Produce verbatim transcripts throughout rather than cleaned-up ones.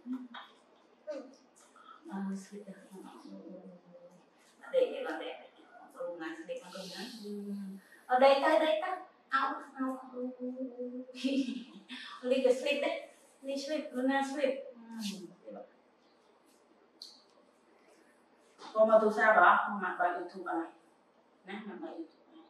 à, sleep để là để Luna sleep con nhá ở đây tới đây tới out out Ly sleep đấy Ly sleep Luna sleep cô mà tu sa đó mặc bài YouTube này nè mặc bài YouTube này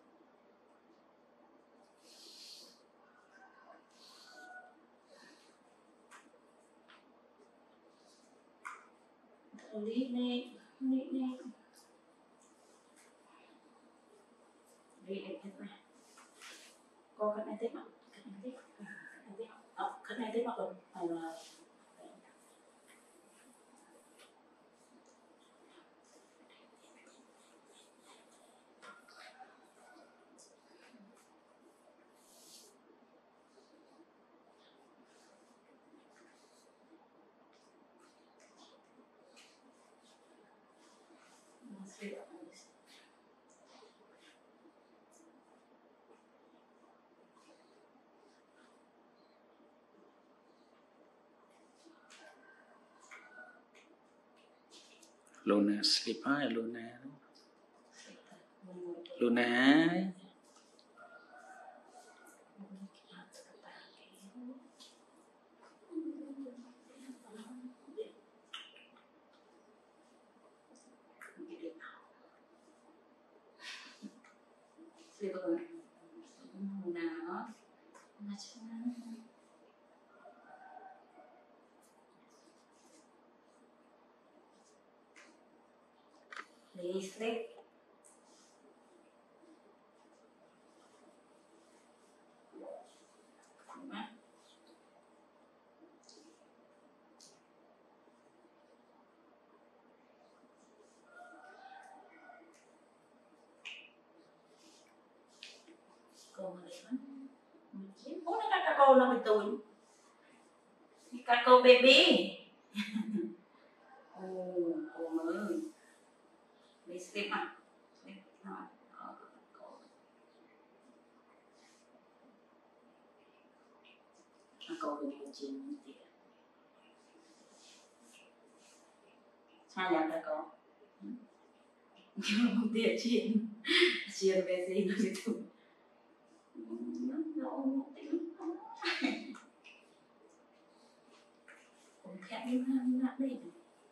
Ly này Ly này Ly này thế này cô cái này thế mà cái này thế ờ cái này thế mà còn phải là Luna sleep hả Luna Luna sleep rồi nào nó Please sleep. Cô mà đấy mình bố nó cắt cô nó bị tủi. Cắt cô baby. Ồ, cô ơi. Đi sleep mà. Sleep rồi. Cô đừng có chìm tiệt. Sao nhận ra cô? Nhưng tiệt chìm. Chìm về gì nó bị tủi. Nó nó tính. Cũng khẽ đi hơn nặng đi.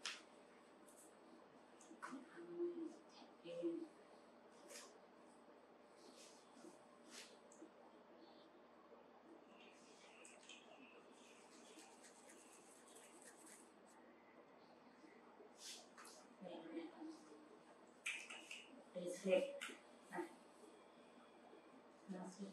Sleep. Này. Nó sleep.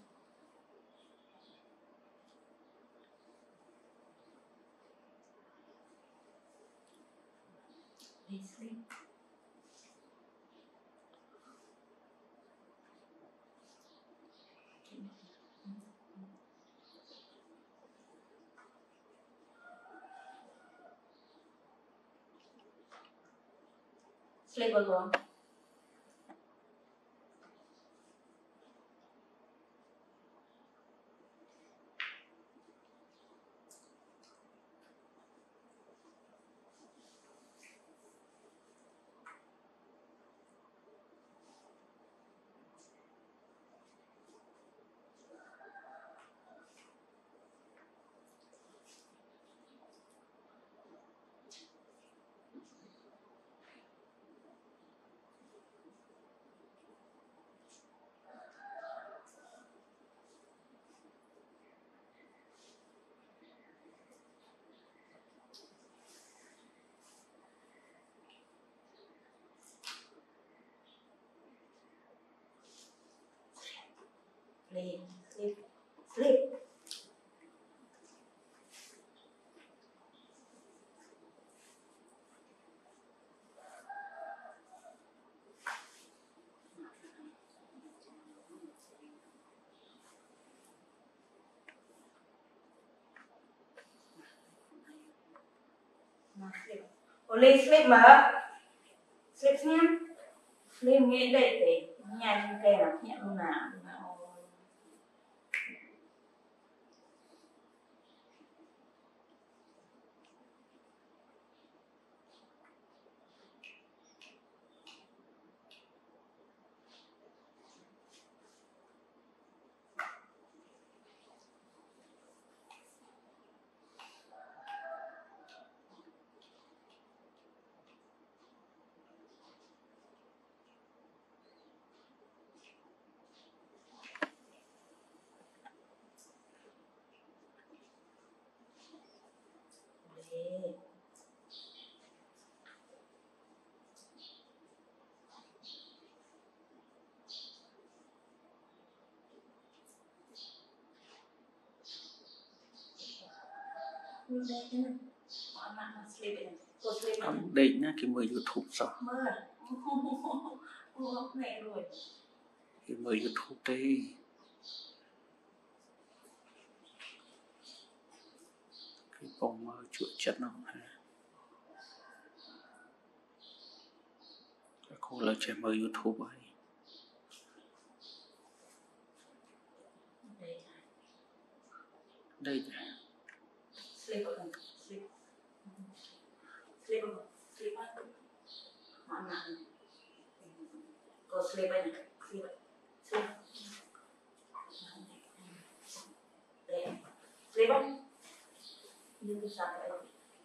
Đi sleep. Sleep rồi. Sleep, sleep, sleep. Oli sleep mà. Sleep nha. Sleep nghe đây thì nhanh cái nào nhẹ luôn nào. đây cái này mọi mặt là sleep này cô sleep này ông định nhá cái mười YouTube sao mơ ô mẹ rồi cái mười YouTube đi cái vòng mơ chuột chất nó ha cái cô là trẻ mơ YouTube ấy đây đây sleep rồi sleep sleep rồi sleep rồi mọi mặt cô sleep này sleep sleep đây sleep không như cái sạc vậy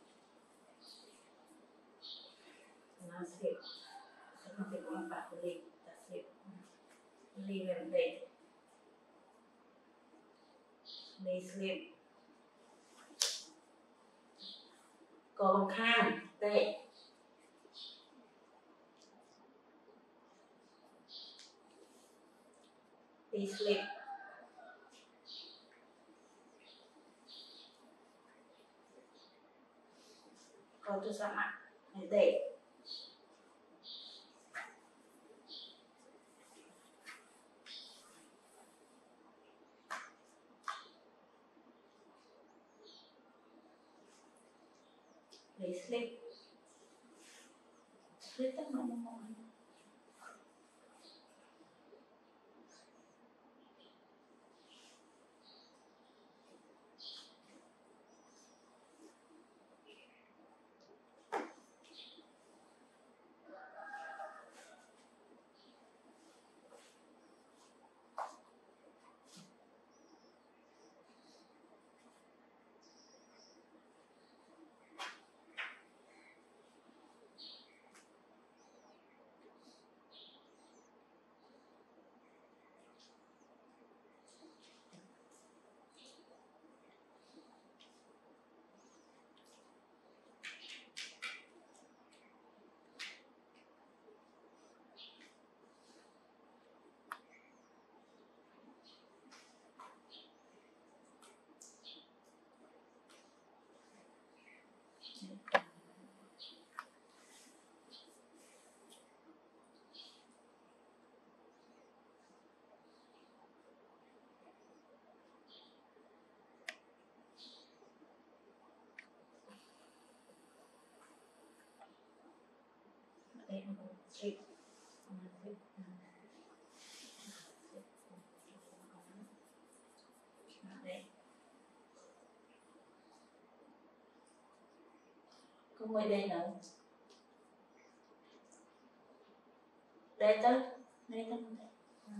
nó sleep nó sẽ có bạn của Ly đã sleep Ly về đây Ly sleep còn khang đây Ly sleep còn tôi sama đây Ly sleep sleep tất mọi mọi đây sleep đây có ngồi đây nữa đây tới đây tới ừ.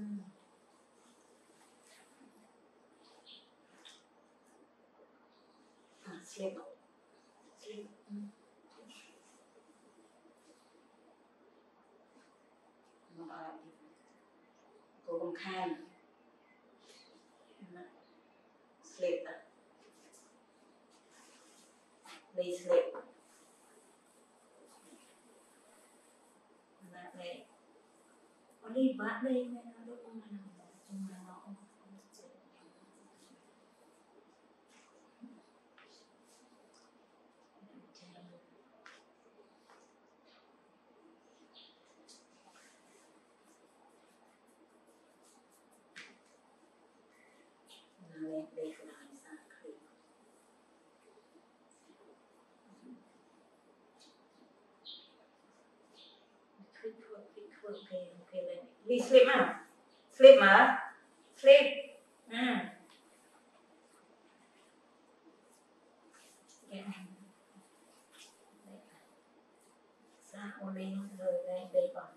à, sleep sleep ừ. cô con khan sleep Ly sleep đây Ly bạn đây nên nó đôi con nào nhưng mà nó không lên đây là sao khi khi vừa khi vừa ok ok lên Ly sleep à sleep mà sleep ừ sao ô Ly rồi đây đây còn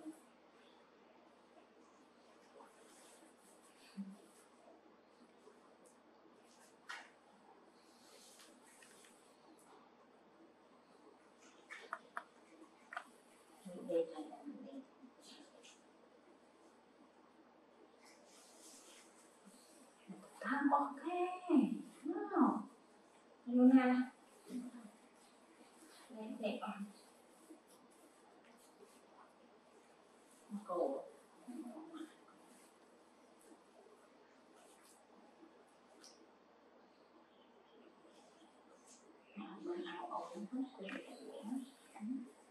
đây là tham ok no Luna đẹp không? Cổ mình học ổn hết